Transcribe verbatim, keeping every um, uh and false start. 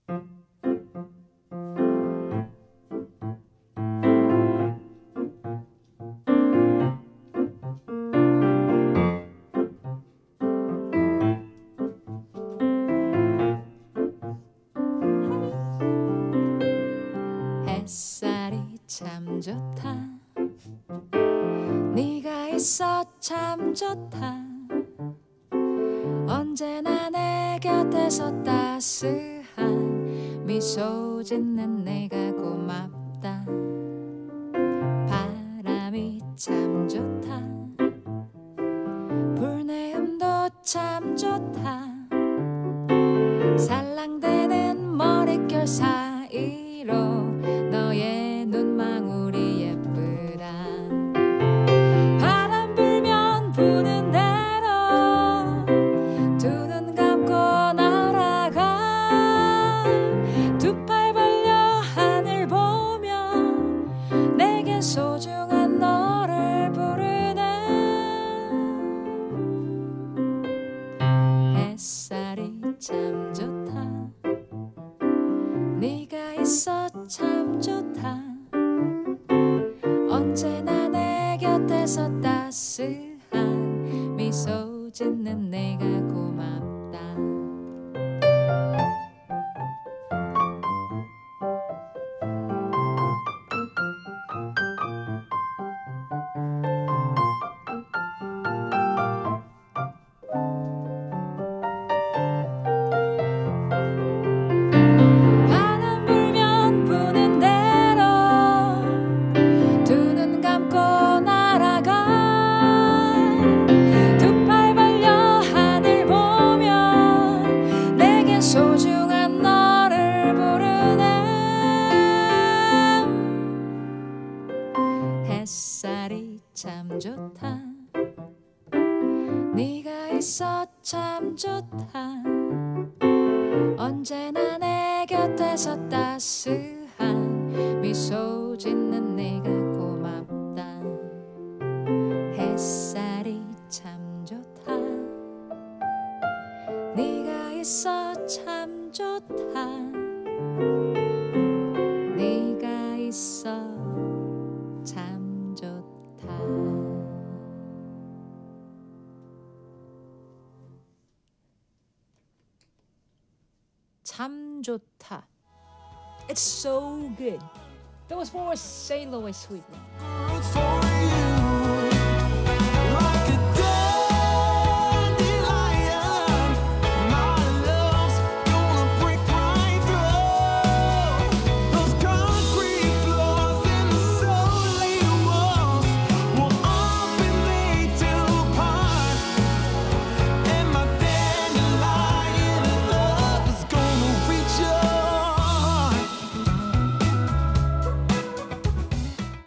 햇살이 참 좋다. 네가 있어 참 좋다. 언제나 내 곁에서 따스한 미소 짓는 내가 고맙다. 바람이 참 좋다. 불내음도 참 좋다. 살랑대는 머릿결 사이로 너의 눈망울이 예쁘다. 바람 불면 부는 대로 두 눈 감고 날아가. 두 팔 벌려 하늘 보며 내겐 소중한 너를 부르네. 햇살이 참 좋다. 네가 있어 참 좋다. 언제나 내 곁에서 따스한 미소 짓는 내가 고맙다. 바람 불면 부는 대로 두 눈 감고 날아가. 두 팔 벌려 하늘 보며 내겐 소중한 너를 부르네. 햇살이 참 좋다. 네가 있어 참 좋다. 언제나 내 곁에서 따스한 미소 짓는 내가 고맙다. 햇살이 참 좋다. 네가 있어 참 좋다. 네가 있어 참 좋다. 참 좋다. It's so good. That was for Saint Louis Sweetman.